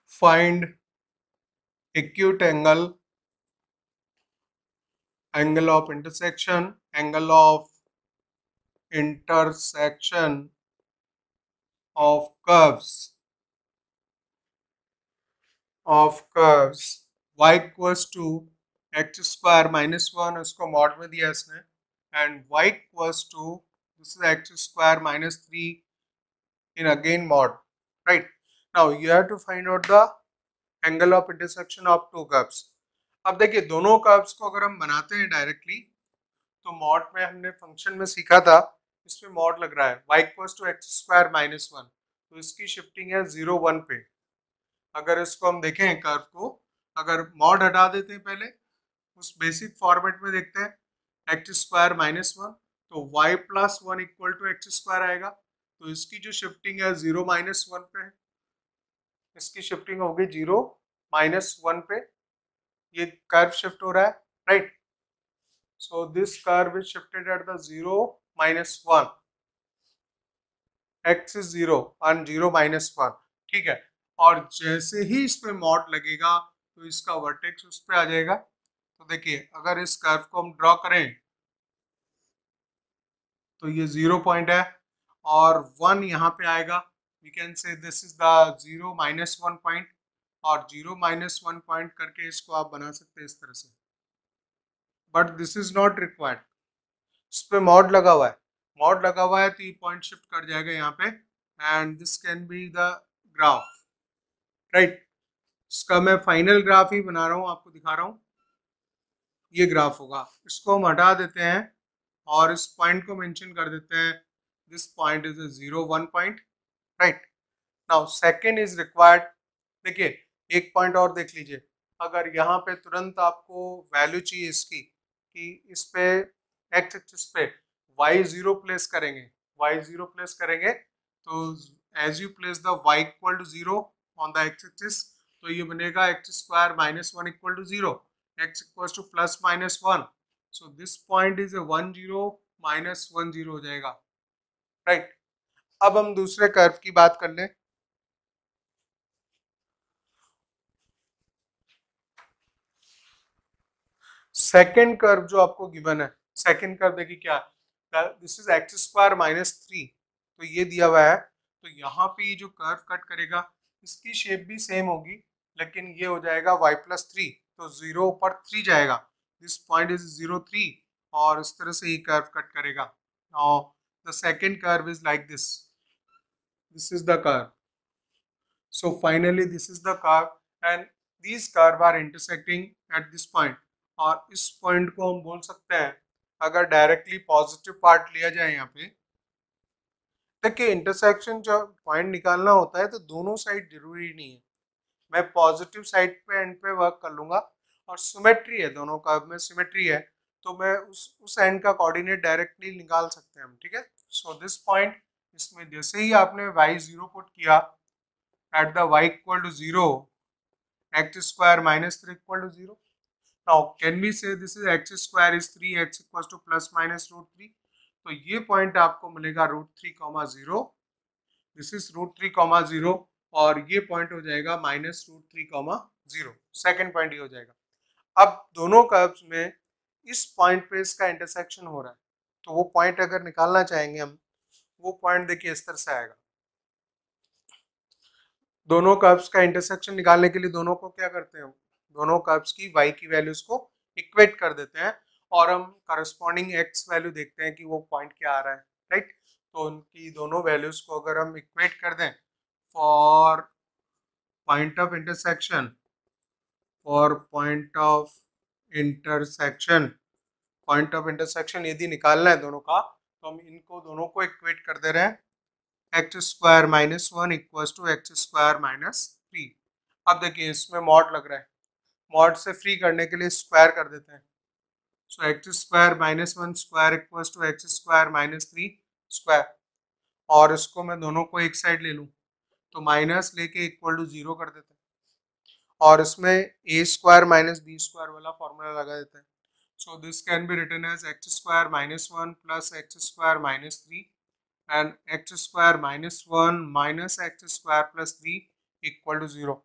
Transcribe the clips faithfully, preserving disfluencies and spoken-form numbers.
find acute angle, angle of intersection, angle of intersection of curves of curves y equals to x square minus one, उसको mod में दिया इसने, and y equals to this is x square minus three in again mod, right? Now you have to find out the angle of intersection of two curves. अब देखिए दोनों curves को अगर हम बनाते हैं डायरेक्टली, तो मॉड में हमने फंक्शन में सीखा था, इसमें मॉड लग रहा है y equals to x square minus one, तो इसकी शिफ्टिंग है जीरो वन पे। अगर इसको हम देखें कर्व को, अगर मॉड हटा देते हैं पहले, उस बेसिक फॉर्मेट में देखते हैं एक्स स्क्वायर माइनस वन, तो y plus one equal to x square आएगा, तो इसकी जो शिफ्टिंग है जीरो माइनस वन पे है, इसकी शिफ्टिंग होगी जीरो माइनस वन पे, ये कर्व शिफ्ट हो रहा है, right? So this curve is shifted at the zero minus one, x is zero and zero minus one, ठीक है। और जैसे ही इस पे मॉड लगेगा तो इसका वर्टेक्स उस पे आ जाएगा। तो देखिए अगर इस कर्व को हम ड्रॉ करें तो ये जीरो पॉइंट है और वन यहाँ पे आएगा, we can say this is the zero minus one point, और जीरो माइनस वन पॉइंट करके इसको आप बना सकते हैं इस तरह से, but this is not required. इस पे मॉड लगा हुआ है, मॉड लगा हुआ है तो ये पॉइंट शिफ्ट कर जाएगा यहाँ पे, and this can be the graph, right? इसका मैं फाइनल ग्राफ ही बना रहा हूँ, आपको दिखा रहा हूँ, ये ग्राफ होगा। इसको हम हटा देते हैं और इस पॉइंट को मेंशन कर देते हैं, this point is a zero one point, right? Now second is required. देखिए एक पॉइंट और देख लीजिए, अगर यहाँ पे तुरंत आपको वैल्यू चाहिए इसकी कि इस पे एक्स एक्सिस पे वाई जीरो प्लेस करेंगे, वाई जीरो प्लेस करेंगे तो as you place the y equal to zero on the x axis, तो ये बनेगा x square minus one equal to zero, x equal to plus minus one, so this point is a one zero minus one zero हो जाएगा, right? अब हम दूसरे curve की बात कर लें। सेकेंड कर्व जो आपको गिवन है, सेकेंड कर्व देखिए क्या, this is x square minus three, तो ये दिया हुआ है, तो यहाँ पे ये जो कर्व कट करेगा इसकी शेप भी सेम होगी, लेकिन ये हो जाएगा वाई प्लस थ्री, तो जीरो ऊपर थ्री जाएगा, this point is zero three, और इस तरह से ये कर्व कट करेगा। Now the second curve is like this, this is the curve, so finally this is the curve and these curve are intersecting at this point, और इस point को हम बोल सकते हैं, अगर डायरेक्टली पॉजिटिव पार्ट लिया जाए यहाँ पे, देखिए इंटरसेक्शन जो पॉइंट निकालना होता है तो दोनों साइड जरूरी नहीं है, मैं पॉजिटिव साइड पे एंड पे वर्क कर लूंगा, और सिमेट्री है दोनों कर्व में, सिमेट्री है तो मैं उस उस एंड का कोऑर्डिनेट डायरेक्टली निकाल सकते हैं हम, ठीक है। सो दिस पॉइंट, इसमें जैसे ही आपने वाई जीरो पुट किया at the y equal to zero, x square minus three equal to zero. Now can we say this is x square is three, x equals to plus minus root three, तो ये point आपको मिलेगा root three comma zero, this is root three comma zero, और ये point हो जाएगा minus root three comma zero, second point ये हो जाएगा। अब दोनों कर्व्स में इस पॉइंट पे इसका इंटरसेक्शन हो रहा है, तो वो पॉइंट अगर निकालना चाहेंगे हम, वो पॉइंट देखिए इस तरह से आएगा। दोनों कर्व्स का इंटरसेक्शन निकालने के लिए दोनों को क्या करते हैं, दोनों कर्व्स की y की वैल्यूज को इक्वेट कर देते हैं, और हम करस्पॉन्डिंग x वैल्यू देखते हैं कि वो पॉइंट क्या आ रहा है, राइट? तो उनकी दोनों वैल्यूज को अगर हम इक्वेट कर दें for point of intersection, for point of intersection, point of intersection यदि निकालना है दोनों का, तो हम इनको दोनों को इक्वेट कर दे रहे हैं, x square minus one equals to x square minus three. अब देखिए इसमें मॉड लग रहा है, मॉड से फ्री करने के लिए स्क्वायर कर देते हैं, so x square minus one square equals to x square minus three square, और इसको मैं दोनों को एक साइड ले लूँ तो माइनस लेके इक्वल टू जीरो कर देते हैं, और इसमें a square minus b square वाला फॉर्मूला लगा देते हैं, so this can be written as x square minus one plus x square minus three and x square minus one minus x square plus three equal to zero.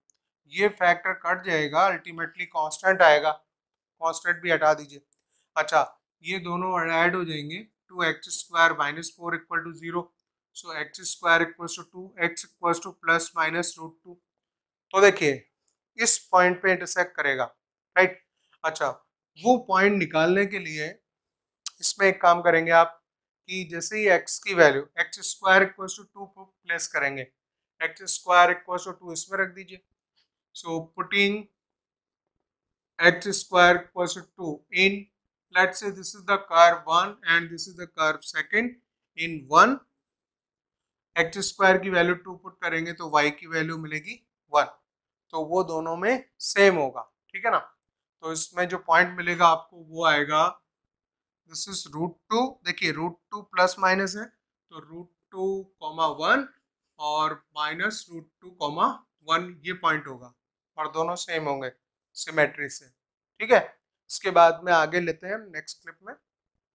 ये factor cut जाएगा, ultimately constant आएगा, constant भी हटा दीजिए। अच्छा, ये दोनों add हो जाएंगे, two x square minus four equal to zero, so x square equal to two x equal to plus minus root two. तो देखिए इस पॉइंट पे इंटरसेक्ट करेगा, राइट। अच्छा, वो पॉइंट निकालने के लिए इसमें एक काम करेंगे आप कि जैसे ही x की value x square equal to two place करेंगे, x square equal to two इसमें रख दीजिए। So putting x square equals to two in, let's say this is the curve one and this is the curve second, in one x square की वैल्यू two put करेंगे तो y की value मिलेगी one, तो वो दोनों में सेम होगा, ठीक है ना। तो इसमें जो पॉइंट मिलेगा आपको वो आएगा, दिस इज रूट टू, देखिए रूट टू प्लस माइनस है तो रूट टू कॉमा वन और minus root two comma one, ये पॉइंट होगा और दोनों सेम होंगे सिमेट्री से, ठीक है। इसके बाद में आगे लेते हैं नेक्स्ट क्लिप में।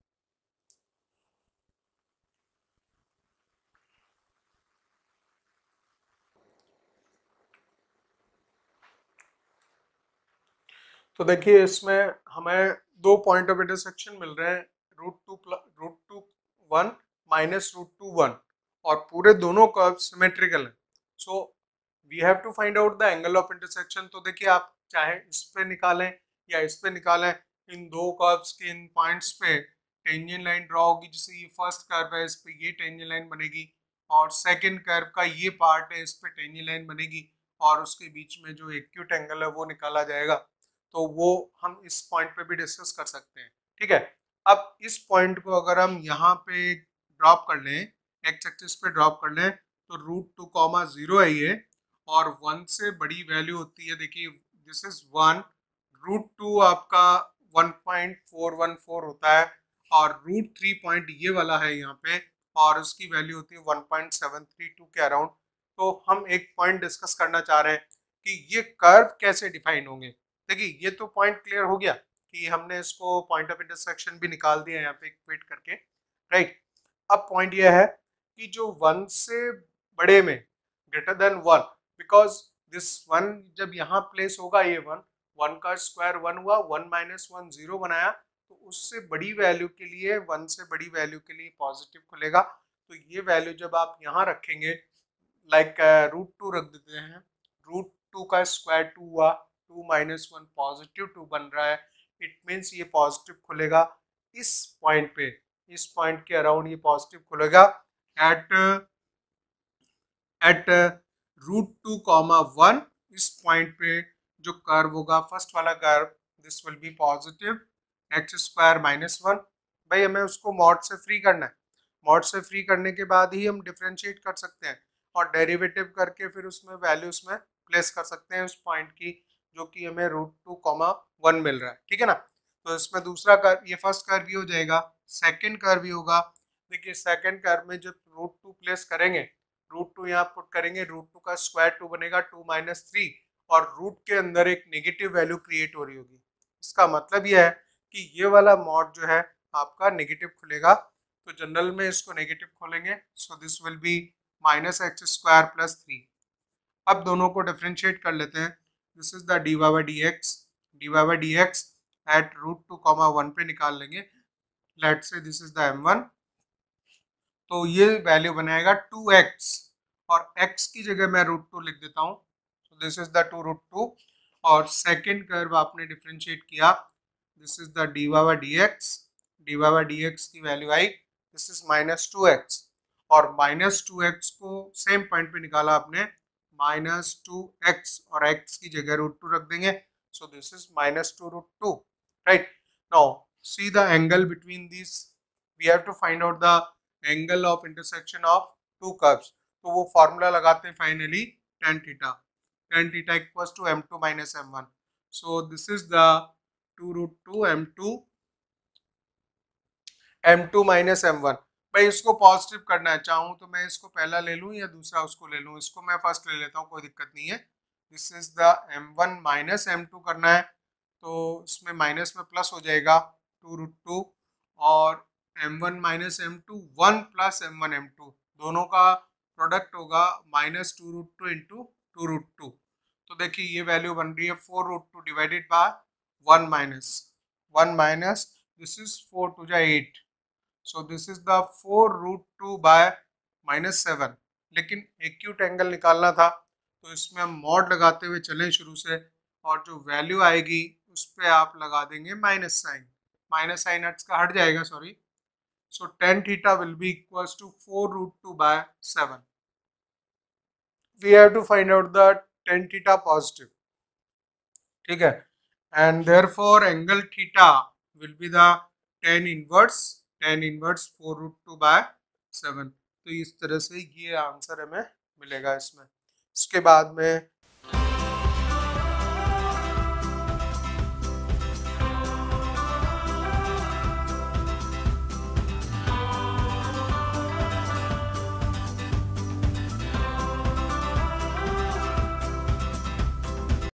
तो देखिए इसमें हमें दो पॉइंट ऑफ इंटरसेक्शन मिल रहे हैं, root two root two one minus root two one, और पूरे दोनों कर्व सिमेट्रिकल है। So we have to find out the angle of intersection. तो देखिए आप चाहे इस पे निकालें या इस पे निकालें, इन दो कर्व्स के इन पॉइंट्स पे टेंजेंट लाइन ड्रॉ होगी, जैसे ये फर्स्ट कर्व है इस पे ये टेंजेंट लाइन बनेगी, और सेकंड कर्व का ये पार्ट है इस पे टेंजेंट लाइन बनेगी, और उसके बीच में जो एक्यूट एंगल है वो निकाला जाएगा। तो वो हम इस पॉइंट पे भी डिस्कस कर सकते हैं, ठीक है। अब इस पॉइंट को अगर हम यहाँ पे ड्रॉप कर लें, एक्स एक्सिस पे ड्रॉप कर लें, तो रूट टू कॉमा जीरो है ये, और वन से बड़ी वैल्यू होती है, देखिए this is one, root two आपका one point four one four होता है, और रूट थ्री पॉइंट ये वाला है यहाँ पे, और उसकी वैल्यू होती है one point seven three two के अराउंड। तो हम एक पॉइंट डिस्कस करना चाह रहे हैं कि ये कर्व कैसे डिफाइन होंगे। देखिए ये तो पॉइंट क्लियर हो गया कि हमने इसको पॉइंट ऑफ इंटरसेक्शन भी निकाल दिया यहाँ पे इक्वेट करके, राइट। अब पॉइंट ये है कि जो वन से बड़े में greater than one, because this one जब यहाँ प्लेस होगा, ये वन वन का स्क्वायर वन हुआ, वन माइनस वन जीरो बनाया, तो उससे बड़ी वैल्यू के लिए, वन से बड़ी वैल्यू के लिए पॉजिटिव खुलेगा। तो ये वैल्यू जब आप यहाँ रखेंगे, लाइक रूट टू रख देते हैं, रूट टू का स्क्वायर टू हुआ, two minus one positive two बन रहा है, इट मीन्स ये पॉजिटिव खुलेगा इस पॉइंट पे, इस पॉइंट के अराउंड ये पॉजिटिव खुलेगा at at root two comma one. इस पॉइंट पे जो कर्व होगा, फर्स्ट वाला curve, this will be positive x square minus one. भाई हमें उसको मॉड से फ्री करना है, मॉड से फ्री करने के बाद ही हम डिफ्रेंशिएट कर सकते हैं, और डेरिवेटिव करके फिर उसमें वैल्यूज में प्लेस कर सकते हैं उस पॉइंट की, जो कि हमें रूट टू कॉमा वन मिल रहा है, ठीक है ना। तो इसमें दूसरा कर्व, ये फर्स्ट कर्व भी हो जाएगा, सेकंड कर्व भी होगा। देखिए सेकंड कर्व में जब रूट टू प्लेस करेंगे, रूट टू यहाँ पुट करेंगे, रूट टू का स्क्वायर टू बनेगा, टू माइनस थ्री, और रूट के अंदर एक नेगेटिव वैल्यू क्रिएट हो रही होगी। इसका मतलब यह है कि ये वाला मॉड जो है आपका नेगेटिव खुलेगा, तो जनरल में इसको नेगेटिव खोलेंगे, so this will be minus x square plus three. अब दोनों को डिफ्रेंशिएट कर लेते हैं, this is the d y by d x, d y by d x at root two comma one पे निकाल लेंगे, let say this is the m one, तो ये वैल्यू बनाएगा टू एक्स, और x की जगह मैं रूट टू लिख देता हूँ, so this is the two root two, और सेकेंड कर्व आपने डिफ्रेंशिएट किया, this is the d y by d x, d y by d x की वैल्यू आई, this is minus two x, और minus two x को same point पे निकाला आपने, माइनस टू एक्स, और x की जगह रूट टू रख देंगे, so this is minus two root two, right. Now see the angle between this, we have to find out the angle of intersection of two curves. तो वो formula लगाते हैं finally, tan theta, tan theta equals to m two minus m one, so this is the two root two m two m two minus m one. भाई इसको positive करना है, चाहूँ तो मैं इसको पहला ले लूँ या दूसरा उसको ले लूँ, इसको मैं फर्स्ट ले लेता हूँ, कोई दिक्कत नहीं है। This is the m one minus m two करना है, तो इसमें माइनस में प्लस हो जाएगा टू रूट टू, और m one minus m two, one plus m one m two, दोनों का प्रोडक्ट होगा minus two root two into two root two, तो देखिए ये वैल्यू बन रही है four root two divided by one minus one minus this is four two जा eight, so this is the four root two by minus seven. लेकिन acute angle निकालना था तो इसमें हम मॉड लगाते हुए चलें शुरू से, और जो वैल्यू आएगी उस पर आप लगा देंगे माइनस साइन, माइनस साइन हट्स का हट जाएगा, sorry. So tan theta will be equals to four root two by seven. We have to find out the tan theta positive, ठीक है, and therefore angle theta will be the tan inverse tan inverse four root two by seven. तो इस तरह से ये answer हमें मिलेगा इसमें। इसके बाद में